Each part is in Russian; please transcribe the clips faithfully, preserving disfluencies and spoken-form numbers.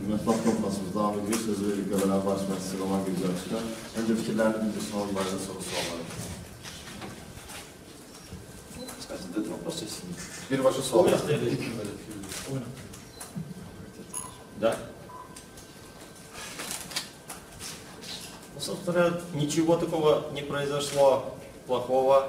Mətbuat konferansımız davam ediyor. Sözü verir Qəbələ Baş Məşqçisi Roman Gülzarçı'na. Önce fikirlerini bildirsin, onlardan sonra sualları. Birbaşa sual. Да. Ну, собственно, ничего такого не произошло плохого,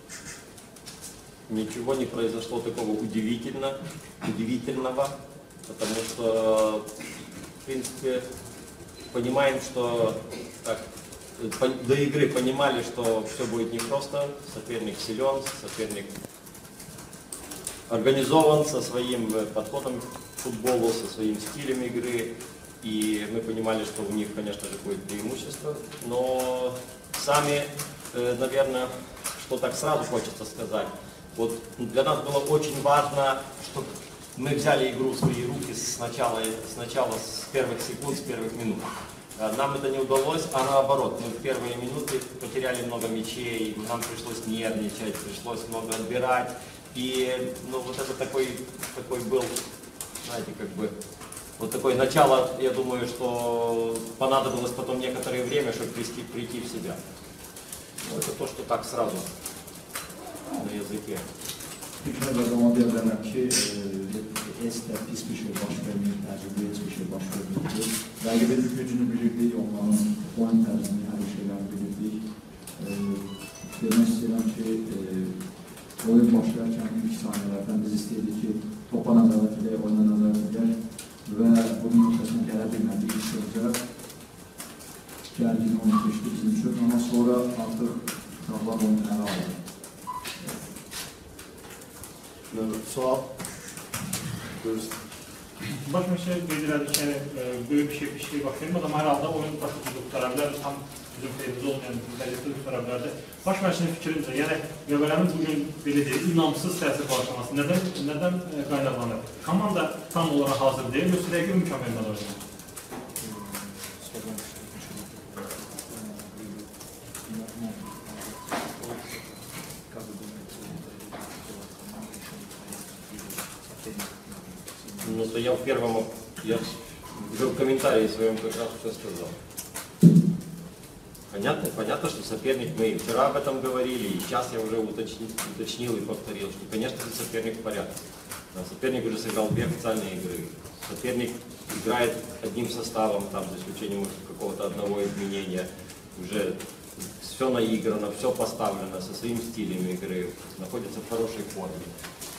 ничего не произошло такого удивительно, удивительного, потому что, в принципе, понимаем, что так, до игры понимали, что все будет непросто, соперник силен, соперник организован со своим подходом к футболу, со своим стилем игры. И мы понимали, что у них, конечно же, будет преимущество. Но сами, наверное, что так сразу хочется сказать. Вот для нас было очень важно, чтобы мы взяли игру в свои руки сначала, сначала с первых секунд, с первых минут. Нам это не удалось, а наоборот, мы в первые минуты потеряли много мячей, нам пришлось нервничать, пришлось много отбирать. И ну, вот это такой, такой был, знаете, как бы, вот такое начало, я думаю, что понадобилось потом некоторое время, чтобы прийти, прийти в себя. Ну, это то, что так сразу на языке. Fikirlər zaman deyirəm ki, Esdə pis bir şey baş verməyib, təcrübə heç bir şey baş verməyib. Rəqibin gücünü bilirdik, onların oyun tərzini, hər şeyləri bilirdik. Demək istəyirəm ki, oyun başlayarkən ilk saniyələrdən biz istəyirdik ki, topa nəzarət edək, oyuna nəzarət edək və bunun ötəsində gələ bilmədik ilk öncə. Gərgin oyun keçdi bizim üçün, amma sonra artıq uşaqlar oyunu ələ alır. Sual. Buyursun. Baş məşqçi qeyd elədik ki, böyük bir şey, bir şey baş vermir, amma hər halda oyun başı tutara bilər, tam bizim xeyrimizdə olmayan vəziyyətdə tutara bilərdi. Baş məşqçinin fikrincə, yəni Qəbələnin bugün belə deyil, inamsız təsir başlaması nədən, nədən qaynaqlanır? Komanda tam olaraq hazır deyil, yoxsa rəqib imkan verməli oynayır? Ну, то я в первом, я уже в комментарии своем как раз все сказал. Понятно, понятно, что соперник, мы вчера об этом говорили, и сейчас я уже уточнил, уточнил и повторил, что, конечно же, соперник в порядке. Соперник уже сыграл две официальные игры. Соперник играет одним составом, там, за исключением какого-то одного изменения. Уже все наиграно, все поставлено со своим стилем игры, находится в хорошей форме.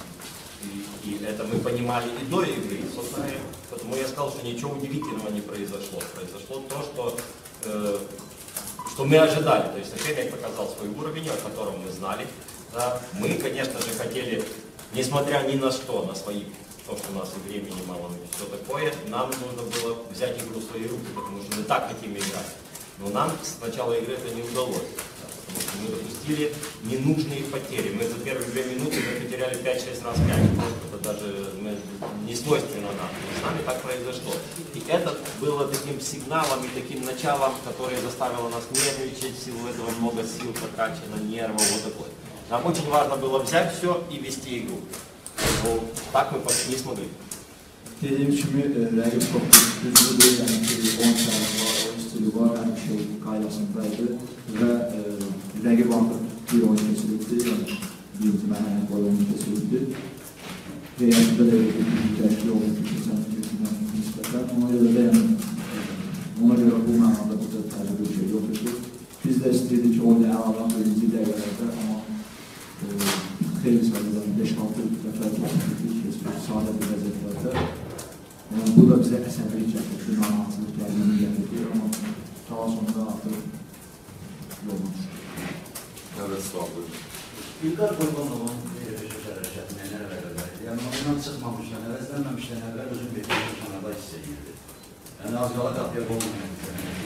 И, и это мы понимали и до игры, собственно, потому я сказал, что ничего удивительного не произошло. Произошло то, что, э, что мы ожидали. То есть соперник показал свой уровень, о котором мы знали. Да. Мы, конечно же, хотели, несмотря ни на что, на свои, то, что у нас и времени мало, и все такое, нам нужно было взять игру в свои руки, потому что мы так хотим играть. Но нам с начала игры это не удалось. Потому что мы допустили ненужные потери. Мы за первые две минуты мы потеряли пять-шесть раз мяч. Это даже мы, не свойственно нам. С нами так произошло. И это было таким сигналом и таким началом, которое заставило нас нервничать. В силу этого много сил потрачено, нервов, вот такое. Нам очень важно было взять все и вести игру. Но так мы не смогли. Dediğim kimi, rəqib çox güclü deyil, yəni ki, on saniyə var, oyun stili var, hər şey qaydasındaydı və rəqib artıq bir oyun keçirildi, yəni birinci mərhələ boyu oyun keçirildi. Heyətində də bir gəlişli oldu ki, keçən gücündən nisbətən, ona görə də yəni, ona görə bu mənada burada təcrübə bir şey yox idi. Biz də istəyirdik ki, oyunu əladan birinci dəqiqələrdə, amma xeyli sayıdan beş-altı dəfə keçirildik, sadə bir vəziyyətlərdə. Yani bu da bize əsəblik çəkdir, narahatsızlıq gəldiğini gətirdir, amma daha sonra artıq yolun düşür. Evet, sağ olun. İlqar Qurbanovun hərəkətinə nə qədər? Yəni, ondan çıxmamışdan, əvəzlənməmişdən əvvəl özün bekləyəcək kanada hiss edirdi. Yəni, az qala qapıya olmayan.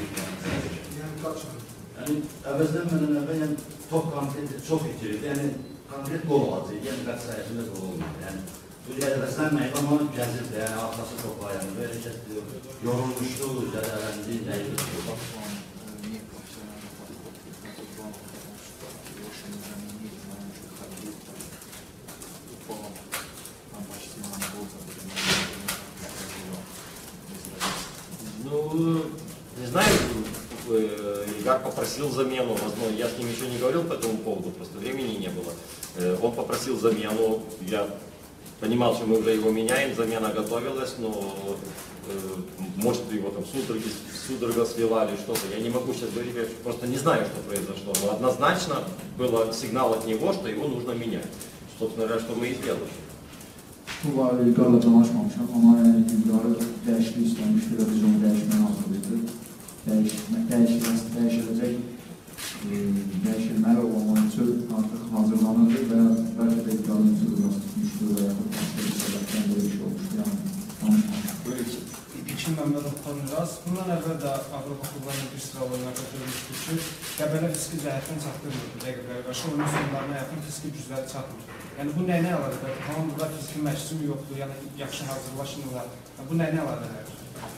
Yəni, əvəzlənmədən əvvəl top konkreti çox itirirdi. Yəni, konkret qol olacaq, yəni qəd sayəsində qol olmadı. Yəni, bu əvəzlənməyib, amma gəzirdi, yəni, arxası toplayandı, belə yorulmuşdu, zədələndi, nəydi? Ну, не знаю, Ильгар попросил замену, возможно, я с ним еще не говорил по этому поводу, просто времени не было. Он попросил замену, я понимал, что мы уже его меняем, замена готовилась, но может его там судороги, судорога сливали, что-то. Я не могу сейчас говорить, я просто не знаю, что произошло. Но однозначно был сигнал от него, что его нужно менять. Собственно говоря, что мы и сделали. Bu var, Ülgar'la tanışmamışam, ama yani Ülgar'ı dəyişiklik istəmiş, və biz onu dəyişməyə hazırlıydı. Dəyişmək, dəyişilməsi, dəyişiləcək, e, dəyişilməli olmanın üçün artıq hazırlanırdı və bəlkə də Ülgar'ın üzrü biraz tutmuşdu və yaxud başqa bir səbəbdən böyle bir şey olmuşdu, yəni tanışmamışam. İlkin Məmmədov Xanıraz, bundan əvvəl də Avropa klublarının bir sıra oyunlarda görmüşdür ki, Qəbələ fiziki cəhətdən çatdırmırdı rəqiblərə qarşı, oyunun sonlarına yaxın fiziki gücləri çatmır. Yəni bu nəyinə əlaqədir? Tamam, burada fiziki məşqçim yoxdur, yəni yaxşı hazırlaşmırlar. Yəni, bu nəyinə əlaqədir?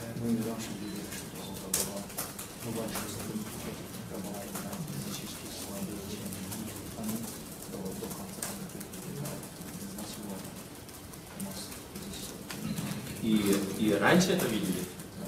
И, и раньше это видели.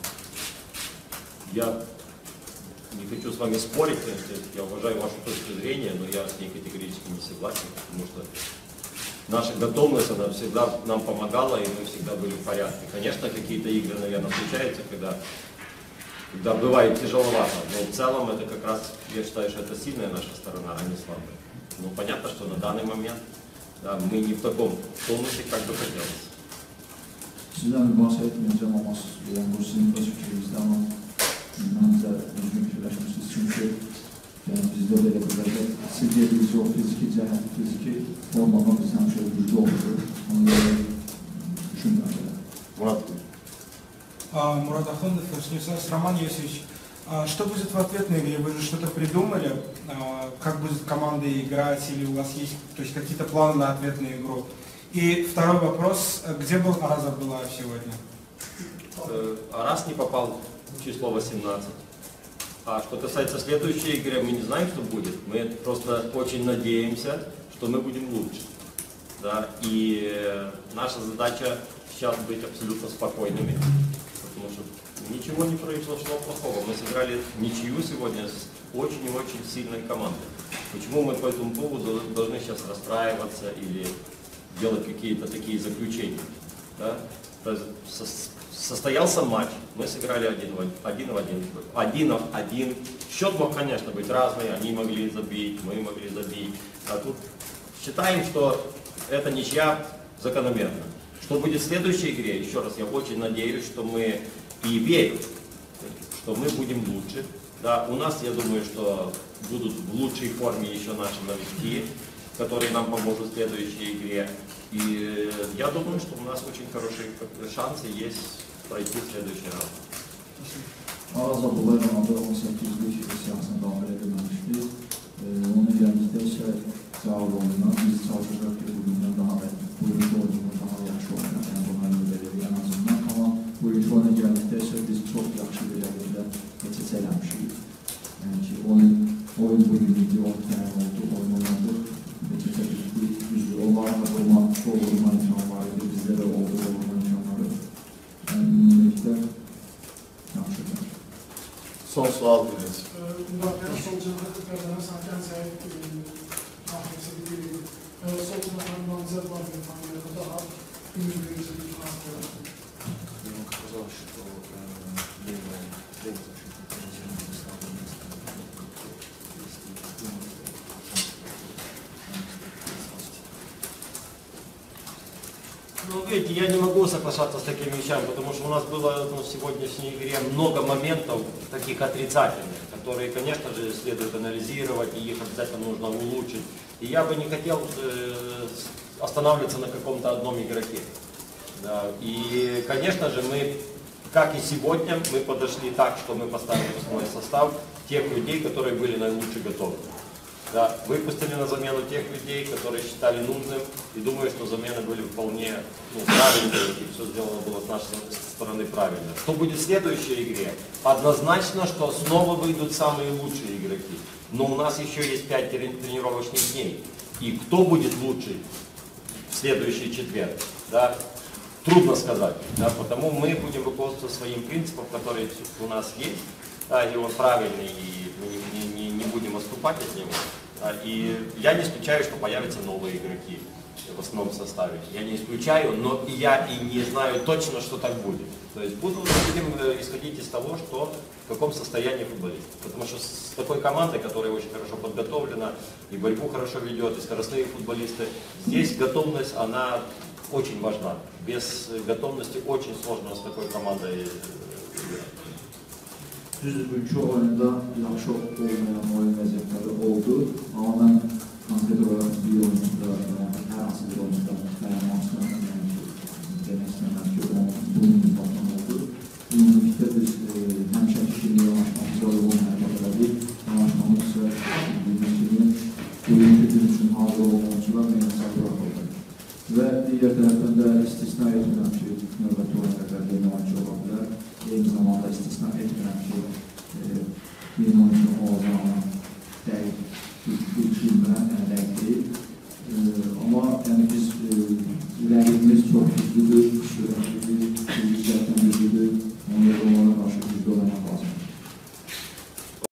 Я не хочу с вами спорить, я уважаю вашу точку зрения, но я с ней категорически не согласен, потому что наша готовность, она всегда нам помогала, и мы всегда были в порядке. Конечно, какие-то игры, наверное, случаются, когда, когда бывает тяжеловато, но в целом это как раз, я считаю, что это сильная наша сторона, а не слабая. Ну, понятно, что на данный момент да, мы не в таком тонусе, как бы хотелось. Sizdən mübahisə etməyəcəm, amma yəni, bu sizin öz fikrinizdə, amma məncə düzgün fikirləşmişsiniz, çünki yəni, bizdə belə bir vəziyyət, siz dediniz o fiziki cəhət, fiziki formada biz həmişə güclü olurdu, onu görə düşünmürəm belə. Murat. Мурат Ахундов, Роман Юсевич, что будет в ответной игре? Вы же что-то придумали? Как будет команда играть? Или у вас есть то есть, какие-то планы на ответную игру? И второй вопрос, где был Араз Абдуллаев сегодня? Араз не попал в число восемнадцать. А что касается следующей игры, мы не знаем, что будет. Мы просто очень надеемся, что мы будем лучше. Да? И наша задача сейчас быть абсолютно спокойными, потому что ничего не произошло плохого. Мы сыграли ничью сегодня с очень и очень сильной командой. Почему мы по этому поводу должны сейчас расстраиваться или делать какие-то такие заключения? Да? Состоялся матч, мы сыграли один в один, в один, один в один. Счет мог, конечно, быть разный, они могли забить, мы могли забить. А тут считаем, что это ничья закономерно. Что будет в следующей игре, еще раз, я очень надеюсь, что мы и верю, что мы будем лучше. Да, у нас, я думаю, что будут в лучшей форме еще наши новички, которые нам помогут в следующей игре. И я думаю, что у нас очень хорошие шансы есть пройти в следующий раунд. Araz Abdullayev adı on səkkizlik siyasına daxil edilməmişdir. Onu gəldikdə isə cavab oyundan biz çalışacaq ki, bugündən daha bugünkü oyunumuz daha yaxşı oynar. Yəni bu məlumələri en azından. Amma bugünkü oyuna gəldikdə isə biz çox yaxşı bir rəqiblə keçiş eləmişik. Yəni ki, oyun, oyun bugün idi, oyun təyin oldu, oyun oynadıq. Keçiş etdik, düzdür. Onların da vurma, çoğu vurma imkanı var idi, bizdə də oldu vurma imkanları. Yəni, ümumilikdə yaxşıdır. Son sual biliriz. Müdafiə solcuları Qəbələ Sankan Səhət nahiyəsi bilirik. Solcuların namizəd var bir tanıyla daha ümidləyici bir tanıyla. Мне показалось, что левая лента Ну, видите, я не могу соглашаться с такими вещами, потому что у нас было ну, в сегодняшней игре много моментов таких отрицательных, которые, конечно же, следует анализировать, и их обязательно нужно улучшить. И я бы не хотел э, останавливаться на каком-то одном игроке. Да. И, конечно же, мы, как и сегодня, мы подошли так, что мы поставили в свой состав тех людей, которые были наилучше готовы. Да, выпустили на замену тех людей, которые считали нужным, и думаю, что замены были вполне ну, правильные, и все сделано было с нашей стороны правильно. Что будет в следующей игре? Однозначно, что снова выйдут самые лучшие игроки. Но у нас еще есть пять тренировочных дней. И кто будет лучший в следующий четверг? Да? трудно сказать. Да, потому мы будем руководствоваться своим принципом, который у нас есть, да, и он правильный, и мы не, не, не будем отступать от него. Да, и я не исключаю, что появятся новые игроки в основном составе. Я не исключаю, но и я и не знаю точно, что так будет. То есть буду, будем исходить из того, что в каком состоянии футболист. Потому что с такой командой, которая очень хорошо подготовлена, и борьбу хорошо ведет, и скоростные футболисты, здесь готовность, она очень важна. Без готовности очень сложно с такой командой играть. Düzdür, bugünkü oyunda yaxşı olmayan oyun vəziyyətləri oldu. Amma mən konkret olaraq bir oyunda, hər hansı bir oyunda dayanmaq istəyirəm ki, demək istəyirəm ki, bunun müzakirə oldu. Ümumilikdə biz həmişə işini yanaşmamıza uyğun hərəkət elədik. Yanaşmamız isə bugünkü gün bugünkü gün üçün hazır olan oyuncular meydana buraxıldı. Və digər tərəfdən də istisna etmirəm ki, növbəti oyun qədər yeni oyuncu ola bilər. Eyni zamanda istisna etmirəm ki, yeni oyuncu olacağını